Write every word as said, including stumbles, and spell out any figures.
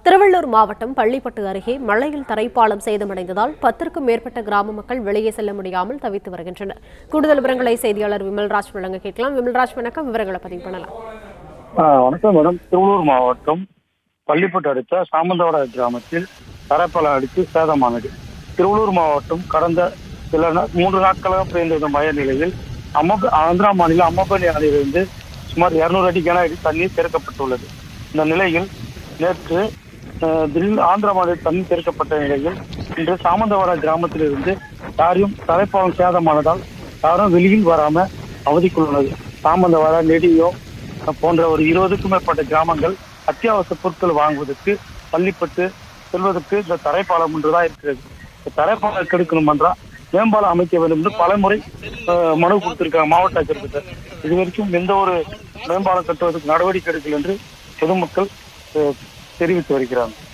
திருவள்ளூர் மாவட்டம் பள்ளிப்பட்டு அருகே மழையில் தரைப்பாலம் சேதமடைந்ததால் பத்திற்கும் மேற்பட்ட கிராம மக்கள் வெளியே செல்ல முடியாமல் தவித்து வருகின்றனர். கூடுதல் விவரங்களை செய்தியாளர் விமல்ராஜ் வழங்க கேட்கலாம். விமல்ராஜ், வணக்கம். விவரங்களை பதிவு பண்ணலாம். வணக்கம் மேடம். திருவள்ளூர் மாவட்டம் பள்ளிப்பட்டு அடுத்த சாமந்தவாடா கிராமத்தில் தரைப்பாலம் அடித்து சேதமானது. திருவள்ளூர் மாவட்டம் கடந்த சில மூன்று நாட்களாக பெய்த மழை நிலையில் அம்ம ஆந்திரா மாநில அம்மப்பள்ளி அணையிலிருந்து சுமார் இருநூறு அடி கன அடி தண்ணீர் திறக்கப்பட்டுள்ளது. இந்த நிலையில் நேற்று திடீர் ஆந்திரா மாநில தண்ணீர் திறக்கப்பட்ட நிலையில் இன்று சாமந்தவாடா கிராமத்திலிருந்து யாரையும் தரைப்பாலம் சேதமானதால் யாரும் வெளியில் வராம அவதிக்குள்ளது. சாமந்தவாடா, நெடியோ போன்ற ஒரு இருபதுக்கும் மேற்பட்ட கிராமங்கள் அத்தியாவசிய பொருட்கள் வாங்குவதற்கு பள்ளிப்பட்டு செல்வதற்கு இந்த தரைப்பாலம் ஒன்றுதான் இருக்கிறது. இந்த தரைப்பாலம் கெடுக்கணும் என்றா மேம்பாலம் அமைக்க வேண்டும் என்று பல முறை மனு கொடுத்திருக்காங்க மாவட்ட ஆட்சியர்கிட்ட. இது வரைக்கும் எந்த ஒரு மேம்பாலம் கட்டுவதற்கு நடவடிக்கை எடுக்கல என்று பொதுமக்கள் தெரிவித்து வருகிறார்கள்.